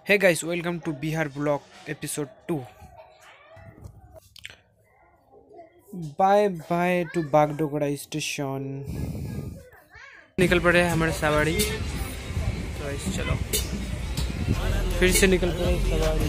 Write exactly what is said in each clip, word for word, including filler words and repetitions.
Hey guys, welcome to Bihar Vlog episode two. Bye bye to Bagdogra station. निकल पड़े हमारे सवारी तो इस चलो फिर से निकल पड़े सवारी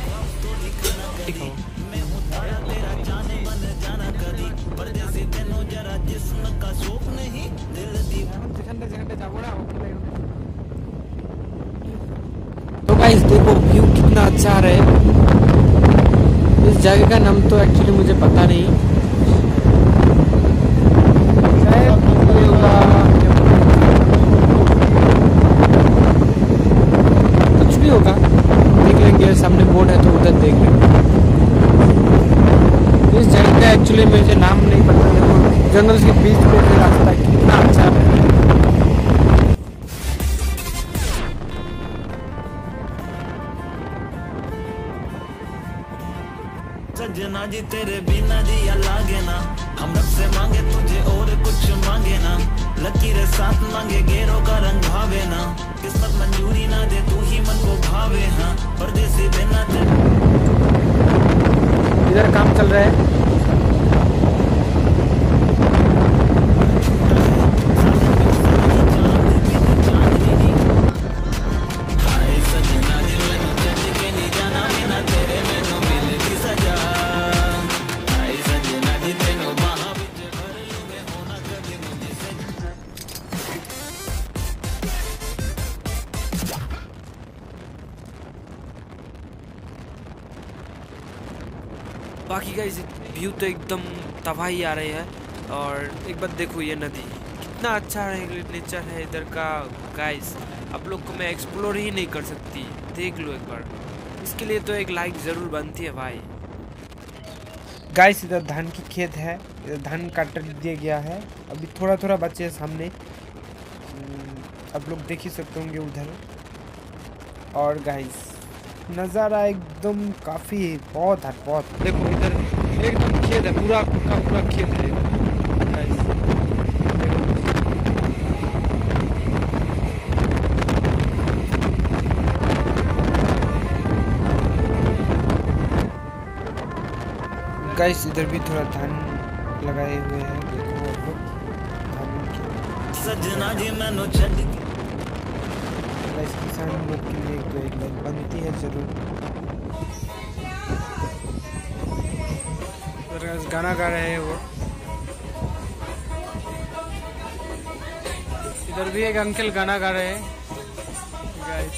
तो गाइस देखो व्यू कितना अच्छा आ रहा है। इस जगह का नाम तो एक्चुअली मुझे पता नहीं, कुछ भी होगा देख लेंगे। सामने बोर्ड है तो उधर देख लेंगे। इस जगह का एक्चुअली मुझे नाम नहीं पता। देखो जंगल के बीच में से रास्ता कितना अच्छा है। सजना जी तेरे बिना जिया लागे ना, हम रब से मांगे तुझे और कुछ मांगे ना। लकीर साथ मांगे गेरों का रंग भावे ना, किस्मत मंजूरी ना दे तू ही मन को भावे। हाँ परदेसी बिना इधर काम चल रहा है। बाकी गाइस व्यू तो एकदम तबाही आ रही है। और एक बार देखो ये नदी कितना अच्छा नेचर है इधर का। गाइस आप लोग को मैं एक्सप्लोर ही नहीं कर सकती, देख लो एक बार। इसके लिए तो एक लाइक ज़रूर बनती है भाई। गाइस इधर धान की खेत है, इधर धान काट दिया गया है। अभी थोड़ा थोड़ा बचे है सामने, आप लोग देख ही सकते होंगे उधर। और गाइस नज़ारा एकदम काफ़ी बहुत है बहुत। देखो इधर एकदम खेत है, पूरा का पूरा खेत है। गाइस इधर भी थोड़ा धान लगाए हुए हैं। देखो आप लोग सजना जी मैनू छड़ किसान लोग के लिए तो एक लाइन बनती है जरूर। गाना गा रहे हैं वो। इधर भी एक अंकल गाना गा रहे हैं गाइस।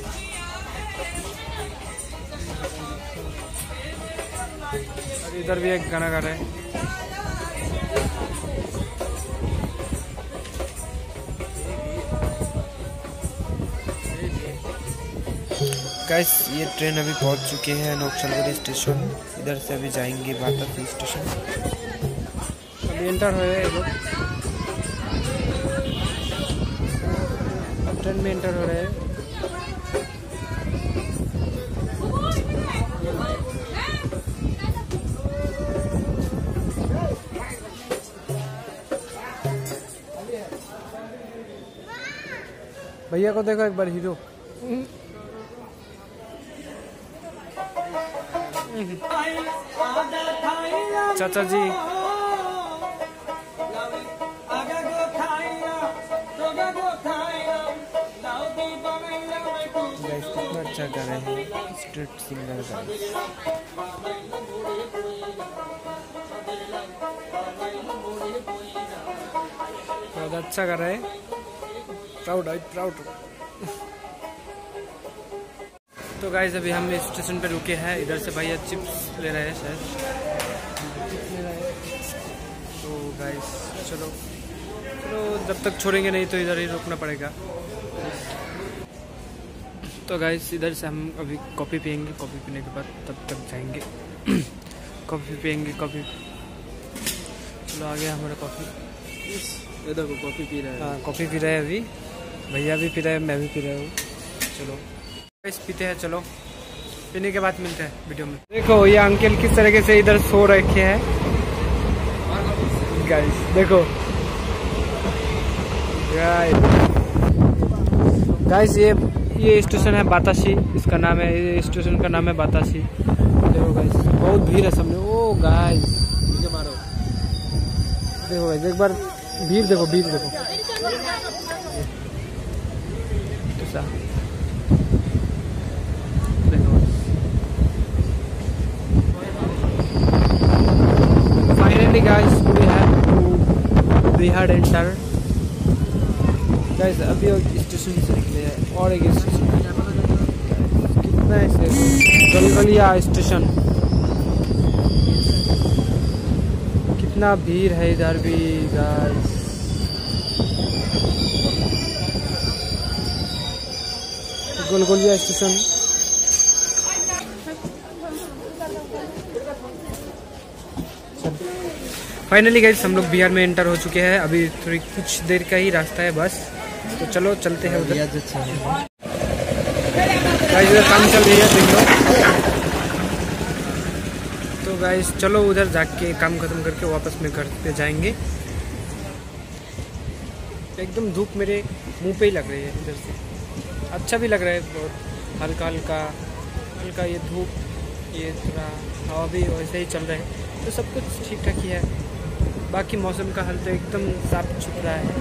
और इधर भी एक गाना गा रहे हैं। गाइस ये ट्रेन अभी पहुंच चुके हैं नौचलगढ़ स्टेशन। इधर से अभी जाएंगे बातापुर स्टेशन। अभी एंटर हो रहे हैं लोग, अब ट्रेन में एंटर हो रहे हैं। भैया को देखो एक बार, हीरो। चाचा जी कितना अच्छा गा रहे हैं, स्ट्रीट सिंगर गाइस। बहुत अच्छा गा रहे हैं, प्राउड आई प्राउड। तो गाइस अभी हम स्टेशन पे रुके हैं। इधर से भैया चिप्स ले रहे हैं शायद, चिप्स ले रहे हैं। तो गाइस चलो चलो जब तक छोड़ेंगे नहीं तो इधर ही रुकना पड़ेगा। तो गाइस इधर से हम अभी कॉफ़ी पियेंगे, कॉफ़ी पीने के बाद तब तक जाएंगे। कॉफ़ी पियेंगे, कॉफ़ी। चलो आ गया हमारा कॉफ़ी। इधर को कॉफ़ी पी रहा है। हाँ कॉफ़ी पी रहे हैं अभी, भैया भी पी रहे हैं, मैं भी पी रहा हूँ। चलो गाइस पीते हैं, चलो पीने के बाद मिलते हैं वीडियो में। देखो ये अंकल किस तरीके से इधर सो रखे हैं गाइस। देखो गाइस गाइस ये ये स्टेशन है बतासी, इसका नाम है, ये स्टेशन का नाम है बतासी। देखो गाइस बहुत भीड़ है सामने। ओ गाइस मारो, देखो गाइस एक बार भीड़ देखो, भीड़ देखो ऐसा। देखो finally guys we have to Bihar enter guys. अभी स्टेशन से निकले हैं और एक स्टेशन कितना है गलगलिया स्टेशन। कितना भीड़ है इधर भी guys. Galgalia station finally guys हम लोग बिहार में एंटर हो चुके हैं। अभी थोड़ी कुछ देर का ही रास्ता है बस, तो चलो चलते हैं उधर। गाइस इधर काम चल रही है देख लो। तो गाइस चलो उधर जाके काम खत्म करके वापस में घर पे जाएंगे। एकदम धूप मेरे मुंह पे ही लग रही है इधर से, अच्छा भी लग रहा है बहुत, हल्का हल्का हल्का ये धूप, ये थोड़ा हवा भी वैसे ही चल रहा है, तो सब कुछ ठीक ठाक ही है। बाकी मौसम का हाल तो एकदम साफ सुथरा है।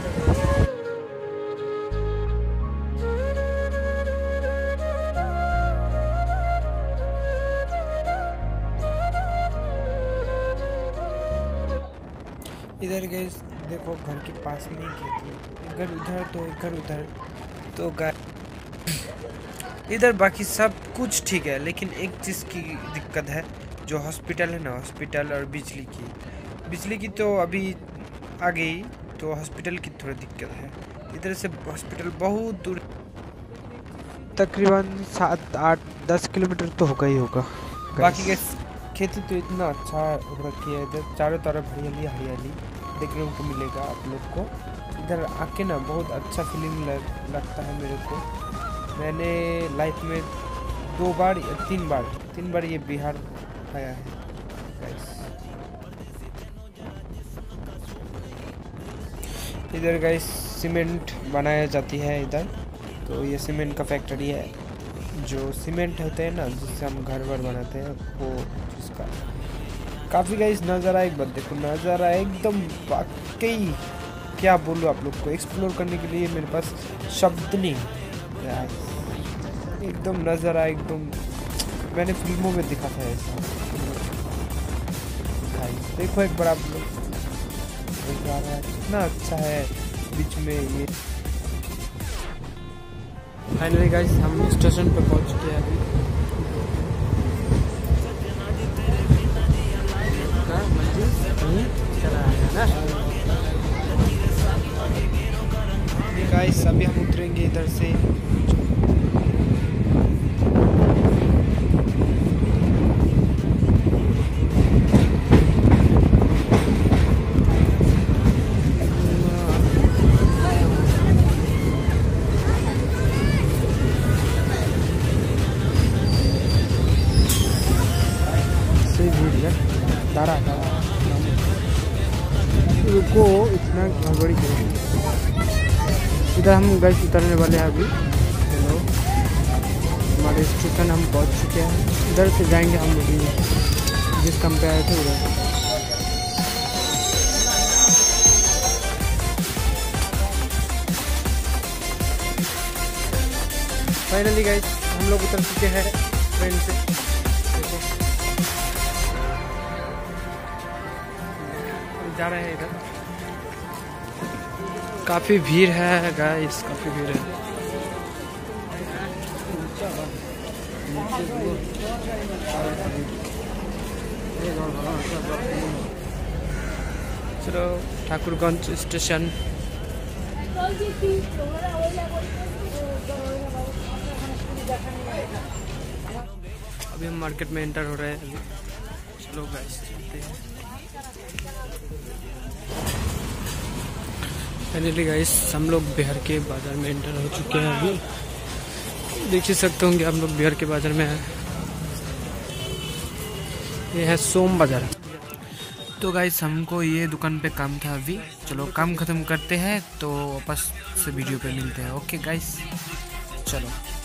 इधर गए देखो घर के पास में ही खेत है, इधर उधर तो इधर उधर तो गाय इधर। बाकी सब कुछ ठीक है, लेकिन एक चीज़ की दिक्कत है, जो हॉस्पिटल है ना, हॉस्पिटल और बिजली की बिजली की तो अभी आ गई, तो हॉस्पिटल की थोड़ी दिक्कत है। इधर से हॉस्पिटल बहुत दूर, तकरीबन सात आठ दस किलोमीटर तो होगा ही होगा। बाकी के खेती तो इतना अच्छा रखी है, इधर चारों तरफ हरियाली हरियाली देखने को मिलेगा आप लोग को। इधर आके ना बहुत अच्छा फीलिंग लग, लगता है मेरे को। मैंने लाइफ में दो बार या तीन बार तीन बार ये बिहार आया है गाइस। इधर गाइस सीमेंट बनाया जाती है इधर, तो ये सीमेंट का फैक्ट्री है। जो सीमेंट होते हैं ना, जिससे हम घर वर बनाते हैं, वो इसका काफ़ी गाइस नज़ारा एक बार देखो, नज़ारा एकदम वाकई क्या बोलूँ आप लोग को, एक्सप्लोर करने के लिए मेरे पास शब्द नहीं एकदम नज़ारा एकदम मैंने फिल्मों में दिखा था ऐसा। देखो एक बार आप लोग, कितना अच्छा है बीच में ये। फाइनली गाइस हम स्टेशन पे पहुंच चुके हैं। अभी गाइस अभी हम उतरेंगे इधर से। तारा रुको, इतना गड़बड़ी करेंगे। इधर हम गैस उतरने वाले हैं अभी। हेलो, हमारे स्टेशन हम पहुंच चुके हैं। इधर से जाएंगे हम लोग जिस काम पे आए थे उधर। फाइनली गाइस हम लोग उतर चुके हैं ट्रेन से। जा रहे हैं इधर, काफी भीड़ है गाइस, काफी भीड़ है। चलो ठाकुरगंज स्टेशन। अभी हम मार्केट में एंटर हो रहे हैं। चलो गाइस चलते हैं। फाइनली गाइस हम लोग बिहार के बाज़ार में एंटर हो चुके हैं। अभी देख ही सकते होंगे हम लोग बिहार के बाज़ार में हैं। ये है सोम बाज़ार। तो गाइस हमको ये दुकान पे काम था अभी। चलो काम ख़त्म करते हैं तो वापस से वीडियो पे मिलते हैं। ओके गाइस चलो।